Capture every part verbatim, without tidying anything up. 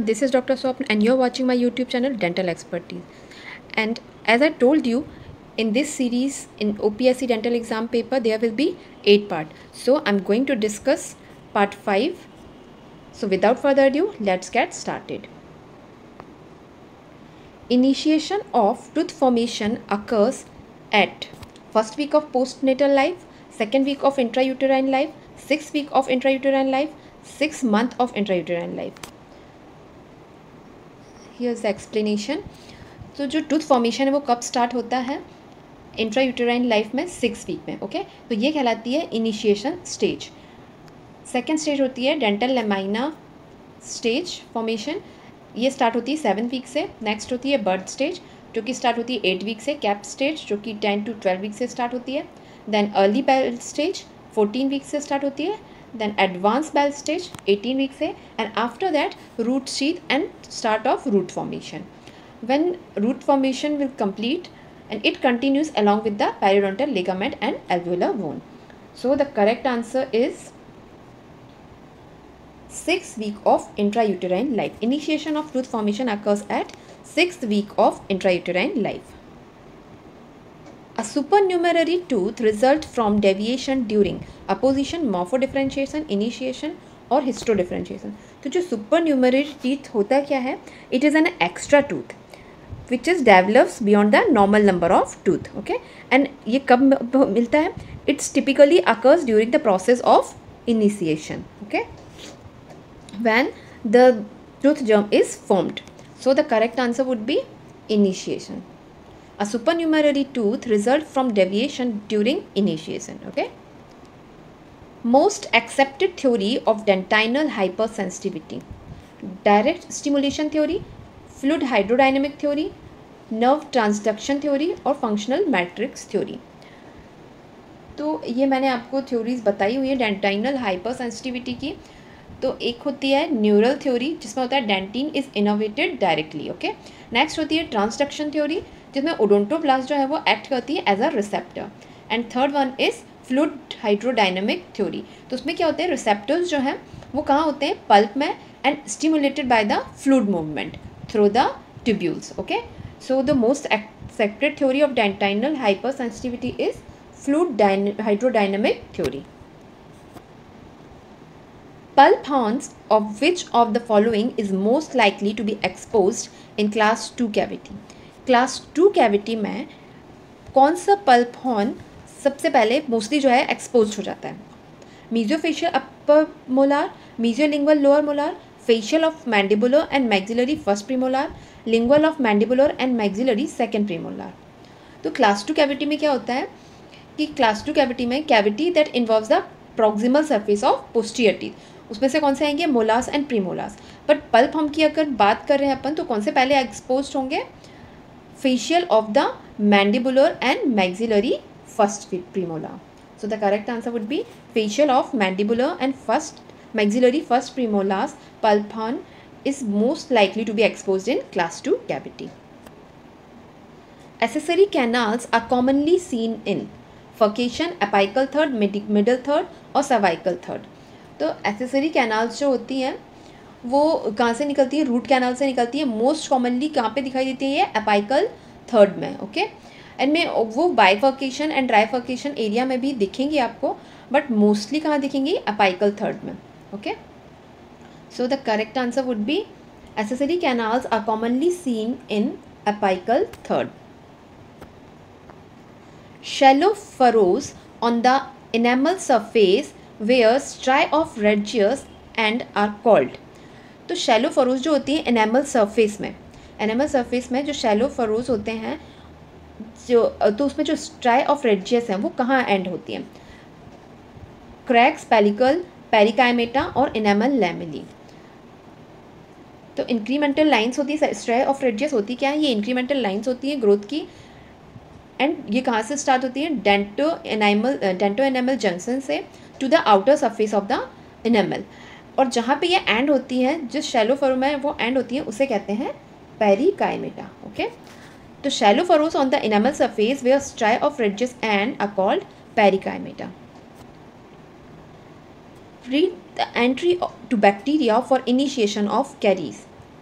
This is Doctor Swapn and you're watching my YouTube channel Dental Expertise. And as I told you, in this series in O P S C dental exam paper there will be eight parts. So I'm going to discuss part five. So without further ado, let's get started. Initiation of tooth formation occurs at first week of postnatal life, second week of intrauterine life, sixth week of intrauterine life, sixth month of intrauterine life. Here's the explanation. तो जो tooth formation है वो कब start होता है? Intrauterine life में six week में. Okay, तो ये कहलाती है इनिशिएशन स्टेज. सेकेंड स्टेज होती है डेंटल लेमाइना स्टेज फॉर्मेशन. ये स्टार्ट होती है सेवन वीक से. नेक्स्ट होती है बर्थ स्टेज जो कि स्टार्ट होती है एट वीक से. कैप स्टेज जो कि टेन टू ट्वेल्व वीक से स्टार्ट होती है. Then early bell stage fourteen week से स्टार्ट होती है. Then advanced bell stage eighteen weeks से, and after that root sheath and start of root formation. When root formation will complete and it continues along with the periodontal ligament and alveolar bone. So the correct answer is sixth week of intrauterine life. Initiation of tooth formation occurs at sixth week of intrauterine life. A supernumerary tooth results from deviation during apposition, morphodifferentiation, initiation और histodifferentiation. तो जो supernumerary teeth होता क्या है? It is an extra tooth which is develops beyond the normal number of tooth. Okay, and ये कब मिलता है? It's typically occurs during the process of initiation. Okay, when the tooth germ is formed. So the correct answer would be initiation. A supernumerary tooth results from deviation during initiation. Okay. Most accepted theory of dentinal hypersensitivity: direct stimulation theory, fluid hydrodynamic theory, nerve transduction theory और functional matrix theory. तो ये मैंने आपको theories बताई हुई है डेंटाइनल hypersensitivity की. तो एक होती है न्यूरल थ्योरी जिसमें होता है dentin is innervated directly. Okay, next होती है ट्रांसडक्शन थ्योरी जिसमें ओडोंटोब्लास्ट जो है वो एक्ट करती है as a receptor. And third one is fluid hydrodynamic theory. तो उसमें क्या होते हैं, रिसेप्टर्स जो हैं वो कहाँ होते हैं, पल्प में, and stimulated by the fluid movement through the tubules. Okay, so the most accepted theory of dentinal hypersensitivity is fluid hydrodynamic theory. Pulp horns of which of the following is most likely to be exposed in class two cavity? Class two cavity में कौन सा pulp horn सबसे पहले mostly जो है expose हो जाता है? Mesiofacial upper molar, mesiolingual lower molar, facial of mandibular and maxillary first premolar, lingual of mandibular and maxillary second premolar. तो क्लास टू कैविटी में क्या होता है कि क्लास टू कैविटी में cavity that involves the proximal surface of posterior teeth, उसमें से कौन से आएंगे, molars and premolars. But pulp हम की अगर बात कर रहे हैं अपन तो कौन से पहले एक्सपोज होंगे, facial of the mandibular and maxillary first premolar. So the correct answer would be facial of mandibular and first maxillary first premolars pulp horn is most likely to be exposed in class two cavity. Accessory canals are commonly seen in furcation, apical third, middle third और cervical third. तो accessory canals जो होती हैं वो कहाँ से निकलती है, रूट कैनाल से निकलती है. मोस्ट कॉमनली कहाँ पे दिखाई देती है, ये एपाइकल थर्ड में. ओके, एंड में वो बाइफर्केशन एंड ट्राइफर्केशन एरिया में भी दिखेंगी आपको, बट मोस्टली कहाँ दिखेंगी, एपाइकल थर्ड में. Okay, so the correct answer would be accessory canals are commonly seen in apical third. Shallow furrows on the enamel surface where striae of Regius and are called. तो shallow furrows जो होती हैं enamel surface में, enamel surface में जो shallow furrows होते हैं जो, तो उसमें जो स्ट्राई ऑफ रेजियस हैं वो कहाँ एंड होती हैं, क्रैक्स, पेलिकल, पेरिकाइमेटा और एनामल लैमेली. तो इंक्रीमेंटल लाइंस होती है, स्ट्राई ऑफ रेजियस होती क्या है, ये इंक्रीमेंटल लाइंस होती हैं ग्रोथ की. एंड ये कहाँ से स्टार्ट होती है, dento enamel dento enamel junction से to the outer surface of the enamel. और जहाँ पे ये एंड होती है, जिस शैलो फरो में वो एंड होती है उसे कहते हैं पेरिकाइमेटा. ओके, तो shallow furrows on the enamel surface where striae of Retzius end are called perikymata. Read the entry to bacteria for initiation of caries.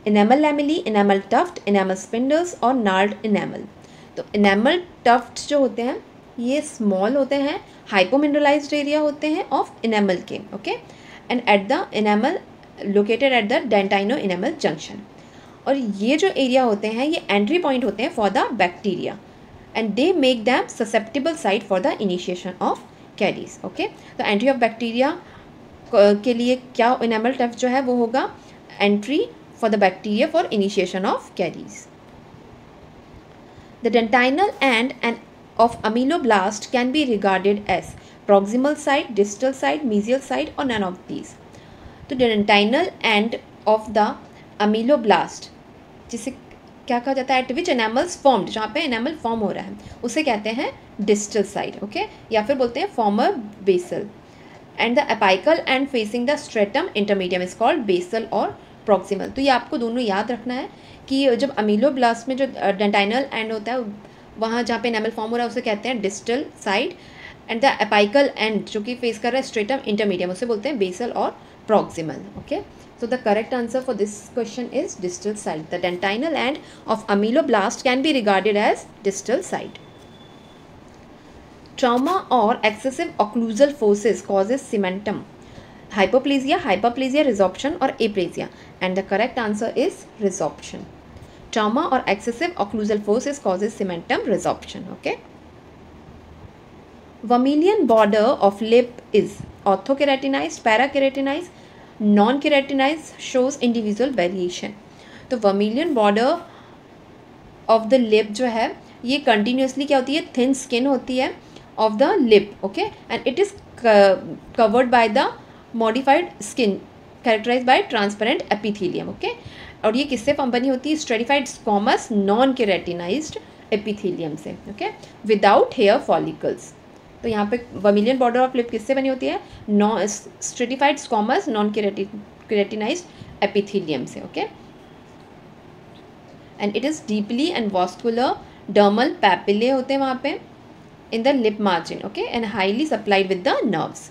Enamel lamellae, enamel tuft, enamel spindles और gnarled enamel. तो enamel tuft जो होते हैं ये small होते हैं, हाइपोमिनरलाइज्ड area होते हैं ऑफ इनेमल के, okay, and at the enamel located at the dentino enamel junction. और ये जो एरिया होते हैं ये एंट्री पॉइंट होते हैं for the bacteria and they make them susceptible site for the initiation of caries, okay. तो एंट्री ऑफ बैक्टीरिया के लिए क्या इनेमल टफ्ट जो है वो होगा entry for the bacteria for initiation of caries. The dentinal end and of ameloblast can be regarded as proximal side, distal side, mesial side or none of these. तो dentinal end of the ameloblast जिसे क्या कहा जाता है, eight विच एनामल्स formed, जहाँ पे enamel form हो रहा है उसे कहते हैं डिस्टल साइड, ओके, या फिर बोलते हैं former basal. And the apical end facing the stratum intermedium is called basal और प्रॉक्सिमल। तो ये आपको दोनों याद रखना है कि जब अमीलोब्लास्ट में जो डेंटाइनल एंड होता है वहाँ जहाँ पे एनामल फॉर्म हो रहा है उसे कहते हैं distal side, and the apical end जो कि फेस कर रहा है स्ट्रेटम इंटरमीडियम उसे बोलते हैं बेसल और proximal, okay. So the correct answer for this question is distal side. The dentinal end of ameloblast can be regarded as distal side. Trauma or excessive occlusal forces causes cementum, hypoplasia, hyperplasia, resorption or aplasia, and the correct answer is resorption. Trauma or excessive occlusal forces causes cementum resorption. Okay. Vermilion border of lip is orthokeratinized, parakeratinized, non keratinize shows individual variation. तो vermilion border of the lip जो है ये continuously क्या होती है, thin skin होती है of the lip, okay, and it is covered by the modified skin characterize by transparent epithelium, okay. और ये किससे फॉर्म बनी होती है, stratified squamous non keratinized epithelium से, ओके, विदाउट हेयर फॉलिकल्स। तो यहाँ पे वर्मिलियन बॉर्डर ऑफ लिप किससे बनी होती है, non stratified squamous non keratinized epithelium से, okay, and it is deeply and vascular dermal papillae होते हैं वहाँ पे in the lip margin, okay, and highly supplied with the nerves.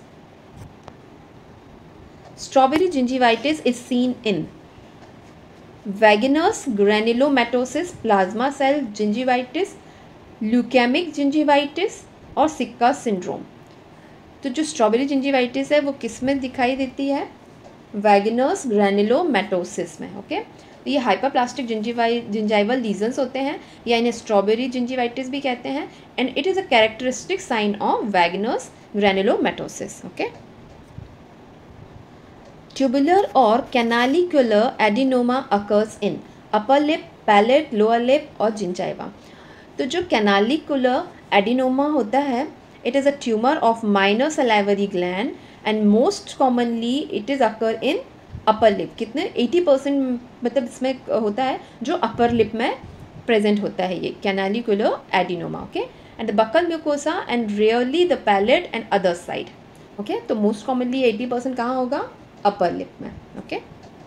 Strawberry gingivitis is seen in Wegener's granulomatosis, plasma cell gingivitis, leukemic gingivitis और sicca syndrome. तो जो strawberry gingivitis है वो किस में दिखाई देती है, वैगनस ग्रैनुलोमैटोसिस में, ओके। तो ये हाइपरप्लास्टिक जिंजिवाइ जिंजाइवल लीजन्स होते हैं या इन्हें स्ट्रॉबेरी जिंजिवाइटिस भी कहते हैं, and it is a characteristic sign of Wegener's granulomatosis, okay. Tubular और canalicular adenoma occurs in upper lip, palate, lower lip और जिंजाइवा। तो जो कैनालिकुलर एडिनोमा होता है it is a tumour of minor salivary gland and most commonly it is occur in upper lip. कितने eighty percent मतलब इसमें होता है जो अपर लिप में प्रेजेंट होता है ये canalicular adenoma, okay, and the buccal mucosa and rarely the palate and other side, okay. तो मोस्ट कॉमनली एटी परसेंट कहाँ होगा, अपर लिप में, okay.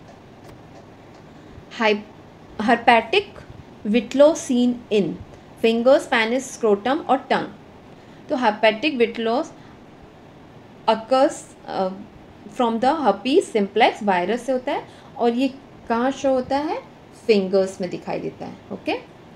Herpetic whitlow seen in fingers, penis, scrotum और tongue. तो herpetic whitlows occurs from the herpes simplex virus से होता है और ये कहाँ शो होता है, फिंगर्स में दिखाई देता है, okay.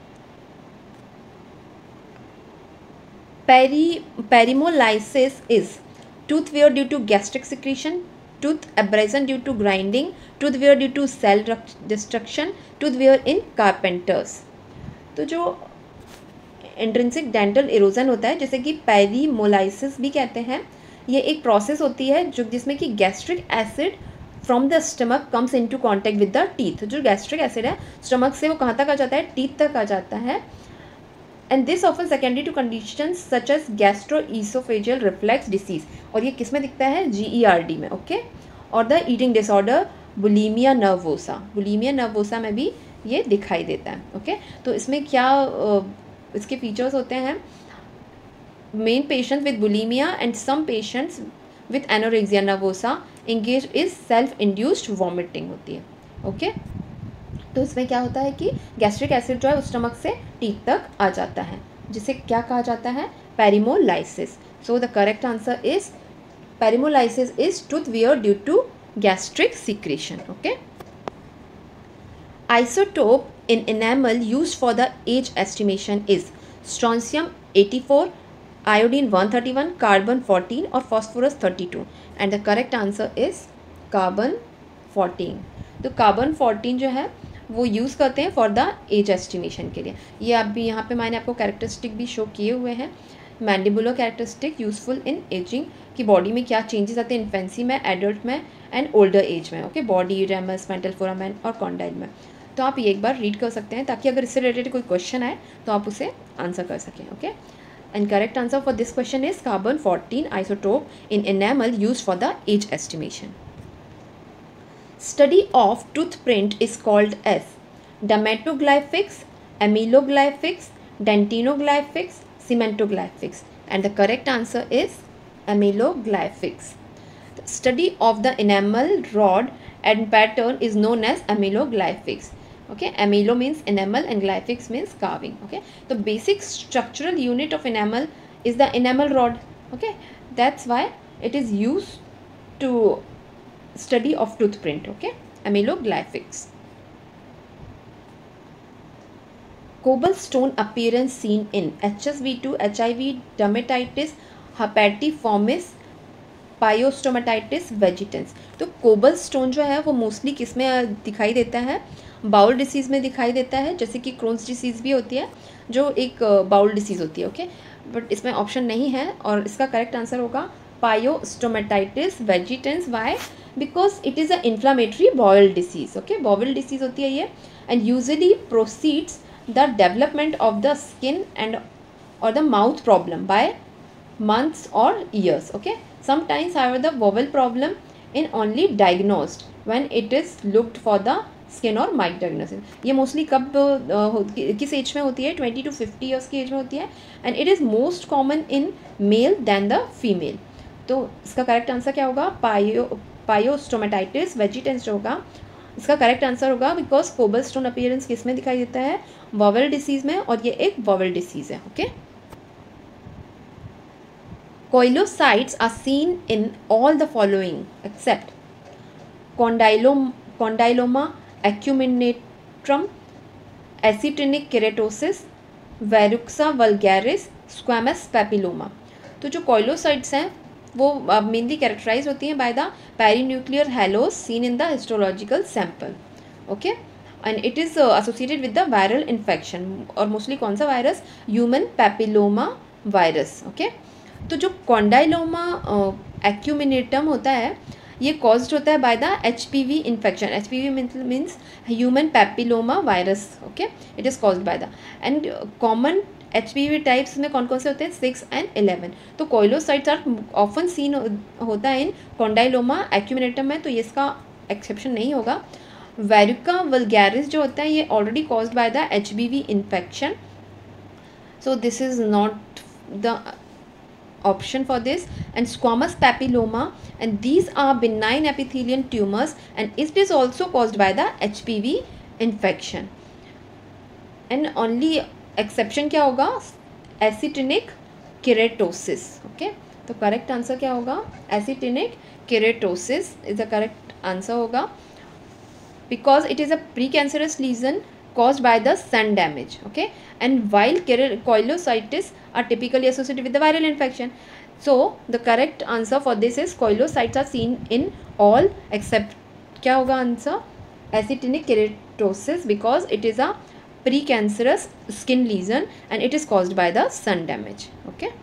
Peri perimolysis is tooth wear due to gastric secretion, tooth abrasion due to grinding, tooth wear due to cell destruction, tooth wear in carpenters. तो जो इंट्रिंसिक डेंटल इरोजन होता है जिसे कि पेरिमोलाइसिस भी कहते हैं, ये एक प्रोसेस होती है जो जिसमें कि gastric acid from the stomach comes into contact with the teeth. जो गैस्ट्रिक एसिड है स्टमक से वो कहाँ तक आ जाता है, टीथ तक आ जाता है, and this often secondary to condition such as gastroesophageal reflex disease. और ये किस में दिखता है, जी ई आर डी में, ओके, और the eating disorder bulimia nervosa, bulimia nervosa में भी ये दिखाई देता है, ओके। तो इसमें क्या uh, इसके फीचर्स होते हैं, many patients with bulimia and some patients with anorexia nervosa engage is self induced vomiting होती है, ओके। तो इसमें क्या होता है कि गैस्ट्रिक एसिड जो है उस स्टमक से टीथ तक आ जाता है जिसे क्या कहा जाता है, perimolysis. So the correct answer is perimolysis is tooth wear due to gastric secretion, okay. Isotope in enamel used for the age estimation is strontium eighty-four, iodine one thirty-one, carbon fourteen और phosphorus thirty-two. And the correct answer is carbon fourteen. तो carbon fourteen जो है वो use करते हैं for the age estimation के लिए. ये आप भी यहाँ पे मैंने आपको कैरेक्टरिस्टिक भी शो किए हुए हैं. Mandibular characteristic useful in aging कि बॉडी में क्या चेंजेस आते हैं इन्फेंसी में, एडल्ट में एंड ओल्डर एज में. Okay, body ramus, mental foramen और कॉन्डाइल में. तो आप ये एक बार रीड कर सकते हैं ताकि अगर इससे रिलेटेड कोई क्वेश्चन आए तो आप उसे आंसर कर सकें. Okay, and correct answer for this question is carbon fourteen isotope in enamel use for the age estimation. Study of tooth print is called as dermatoglyphics, amyloglyphics, dentinoglyphics, cementoglyphics, and the correct answer is amyloglyphics. The study of the enamel rod and pattern is known as amyloglyphics. Okay, amylo means enamel and glyphics means carving. Okay, the basic structural unit of enamel is the enamel rod. Okay, that's why it is used to study of tooth print. Okay, amyloglyphics. Cobblestone appearance seen in H S V two, H I V, dermatitis, herpetiformis, pyostomatitis, vegetans. तो cobblestone जो है वो mostly किस में दिखाई देता है? Bowl disease में दिखाई देता है, जैसे कि क्रोन्स डिसीज़ भी होती है जो एक बाउल डिसीज़ होती है. ओके, बट इसमें ऑप्शन नहीं है और इसका करेक्ट आंसर होगा pyostomatitis vegetans. Why? Because it is an inflammatory bowel disease. Okay, bowel disease होती है ये and usually proceeds the development of the skin and or the mouth problem by months or years. Okay, sometimes however the bowel problem in only diagnosed when it is looked for the skin और mite diagnosis. ये mostly कब uh, किस age में होती है? Twenty to fifty years की age में होती है and it is most common in male than the female. तो इसका करेक्ट आंसर क्या होगा? पायो पायोस्टोमेटाइटिस वेजिटेंस जो होगा इसका करेक्ट आंसर होगा बिकॉज कोबलस्टोन अपीयरेंस किस में दिखाई देता है? वॉवेल डिसीज में, और ये एक वॉवेल डिसीज है. Okay, koilocytes are seen in all the following except condyloma condyloma acuminatum, actinic keratosis, verruca vulgaris, squamous papilloma. तो जो कोइलोसाइट्स हैं वो मेनली कैरेक्टराइज होती हैं by the perinuclear halos seen in the histological sample. Okay, and it is associated with the viral infection, और mostly कौन सा virus? Human papilloma virus. Okay, तो जो कॉन्डाइलोमा एक्यूमिनेटम होता है ये कॉज्ड होता है by the H P V infection. H P V means human papilloma virus. Okay, it is caused by the and common H P V types में कौन कौन से होते हैं? Six and eleven. तो कोइलोसाइट्स आर ऑफन सीन होता है इन कॉन्डाइलोमा एक्यूमिनेटम में, तो ये इसका एक्सेप्शन नहीं होगा. वेरुका वल्गैरिस जो होता है ये already caused by the H B V infection, so this is not the option for this. And squamous papilloma, and these are benign epithelial tumors and it is also caused by the H P V infection. And only exception क्या होगा? Actinic keratosis. Okay, तो correct answer क्या होगा? Actinic keratosis is the correct answer होगा because it is a precancerous lesion caused by the sun damage. Okay, and while coilocytis are typically associated with the viral infection, so the correct answer for this is coilocytes are seen in all except क्या होगा answer? Actinic keratosis because it is a precancerous skin lesion and it is caused by the sun damage. Okay,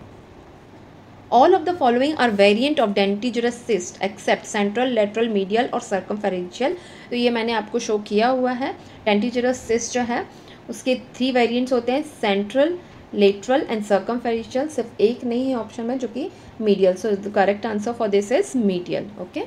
all of the following are variant of dentigerous cyst except central, lateral, medial और circumferential. तो ये मैंने आपको show किया हुआ है. Dentigerous cyst जो है उसके थ्री वेरिएंट्स होते हैं, सेंट्रल, लेटरल एंड सर्कमफेरेंशियल. सिर्फ एक नहीं है ऑप्शन में जो कि medial. So the correct answer for this is medial. Okay,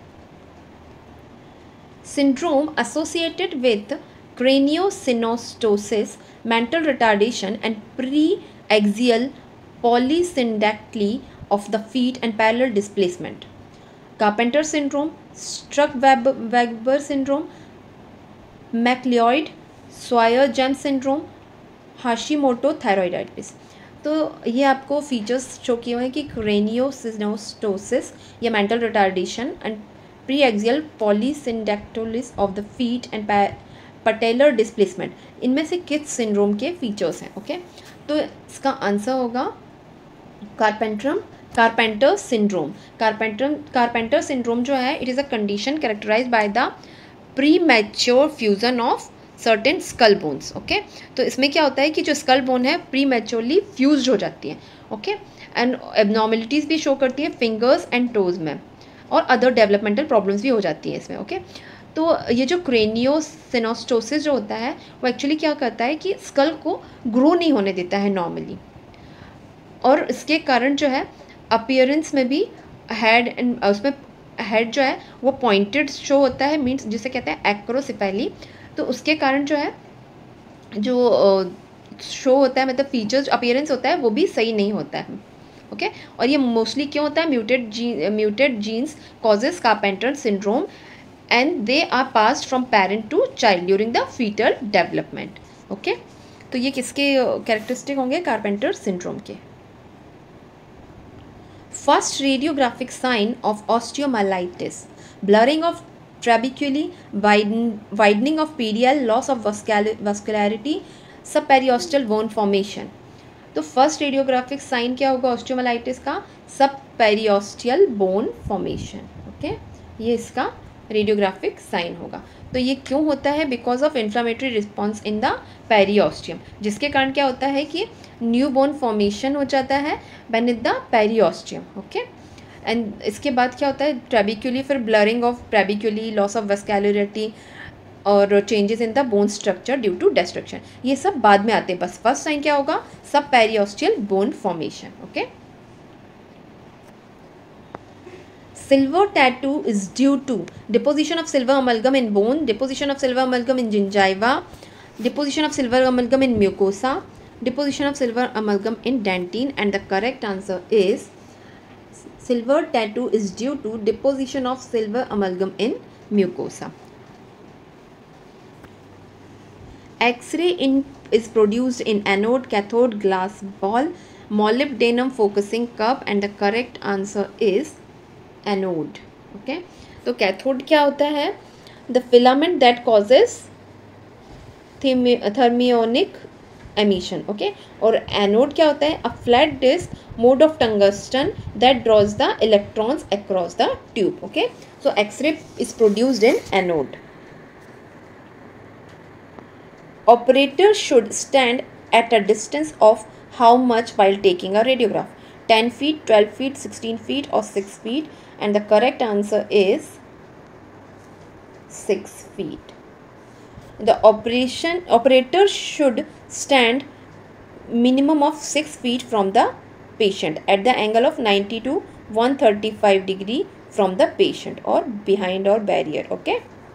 syndrome associated with craniosynostosis, mental retardation and pre-axial polysyndactyly of the feet and parallel displacement. Carpenter syndrome, Struck-Weber syndrome, McLeod, Swyer-James syndrome, Hashimoto thyroiditis. तो ये आपको features show किए हुए हैं कि craniosynostosis या mental retardation and preaxial polysyndactyly of the feet and patellar displacement, इनमें से किस सिंड्रोम के फीचर्स हैं? ओके, तो इसका आंसर होगा कारपेंटरम carpenter syndrome. Carpenter carpenter syndrome जो है, it is a condition characterize by the premature fusion of certain skull bones. Okay, तो इसमें क्या होता है कि जो स्कल बोन है प्री मैच्योरली फ्यूज हो जाती है। ओके, एंड एबनॉर्मेलिटीज़ भी शो करती है फिंगर्स एंड टोज में, और अदर डेवलपमेंटल प्रॉब्लम्स भी हो जाती हैं इसमें। Okay okay? तो ये जो क्रेनियोसिनोस्टोसिस जो होता है वो एक्चुअली क्या करता है कि स्कल को ग्रो नहीं होने देता है नॉर्मली, और इसके कारण जो है अपीयरेंस में भी हेड एंड उसमें हेड जो है वो पॉइंटेड शो होता है, मीन्स जिसे कहते हैं एक्रोसिपेली। तो उसके कारण जो है जो शो होता है, मतलब फीचर्स अपीयरेंस होता है वो भी सही नहीं होता है। Okay okay? और ये मोस्टली क्यों होता है? म्यूटेड जी muted genes causes carpenter syndrome and they are passed from parent to child during the fetal development. Okay, तो ये किसके कैरेक्टरिस्टिक होंगे? कारपेंटर सिंड्रोम के। First radiographic sign of osteomyelitis, blurring of trabeculae, widening of पीडियल, loss of vascularity, subperiosteal bone formation. तो first radiographic sign क्या होगा osteomyelitis का? सबपेरियोस्टियल बोन फॉर्मेशन। ओके, ये इसका रेडियोग्राफिक साइन होगा। तो ये क्यों होता है? Because of inflammatory response in the periosteum, जिसके कारण क्या होता है कि न्यू बोन फॉर्मेशन हो जाता है beneath the periosteum. Okay, and इसके बाद क्या होता है? ट्रेबिक्यूली, फिर blurring of trabeculae, loss of vascularity और changes in the bone structure due to destruction, ये सब बाद में आते हैं। बस फर्स्ट साइन क्या होगा? सब subperiosteal bone formation. Okay, silver tattoo is due to deposition of silver amalgam in bone, deposition of silver amalgam in gingiva, deposition of silver amalgam in mucosa, deposition of silver amalgam in dentine, and the correct answer is silver tattoo is due to deposition of silver amalgam in mucosa. X-ray in is produced in anode, cathode, glass ball, molybdenum focusing cup, and the correct answer is anode. Okay, तो cathode क्या होता है? The filament that causes thermionic emission. Okay, और anode क्या होता है? A flat disc mode of tungsten that draws the electrons across the tube. Okay, so x-ray is produced in anode. Operator should stand at a distance of how much while taking a radiograph? ten feet, twelve feet, sixteen feet or six feet, and the correct answer is six feet. The operation operator should stand minimum of six feet from the patient at the angle of ninety to one thirty-five degree from the patient or behind or barrier. Okay,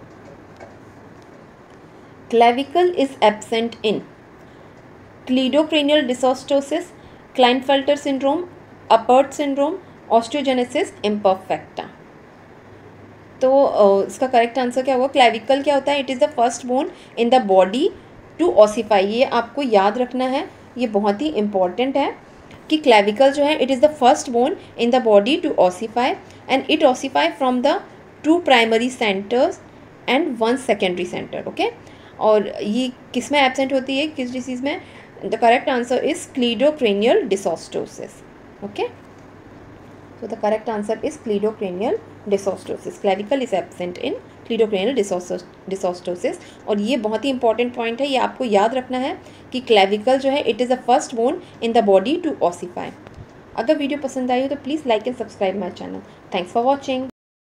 clavicle is absent in cleidocranial dysostosis, Klinefelter syndrome, Apert syndrome, osteogenesis imperfecta। तो इसका correct answer क्या होगा? Clavicle क्या होता है? It is the first bone in the body to ossify. ये आपको याद रखना है, ये बहुत ही इंपॉर्टेंट है कि क्लेविकल जो है it is the first bone in the body to ossify, and it ossify from the two primary centres and one secondary centre. Okay, और ये किस में एब्सेंट होती है? किस डिसीज़ में? The correct answer is cleidocranial dysostosis. Okay, so the correct answer is cleidocranial dysostosis. Clavicle is absent in cleidocranial dysostosis। और ये बहुत ही इंपॉर्टेंट पॉइंट है, ये आपको याद रखना है कि क्लेविकल जो है it is the first bone in the body to ossify. अगर वीडियो पसंद आई हो तो please like and subscribe my channel. Thanks for watching.